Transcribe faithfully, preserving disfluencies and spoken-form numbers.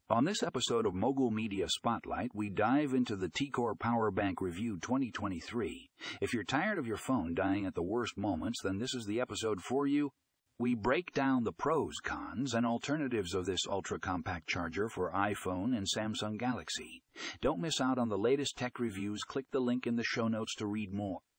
On this episode of Mogul Media Spotlight, we dive into the T-Core Power Bank Review twenty twenty-three. If you're tired of your phone dying at the worst moments, then this is the episode for you. We break down the pros, cons, and alternatives of this ultra-compact charger for iPhone and Samsung Galaxy. Don't miss out on the latest tech reviews. Click the link in the show notes to read more.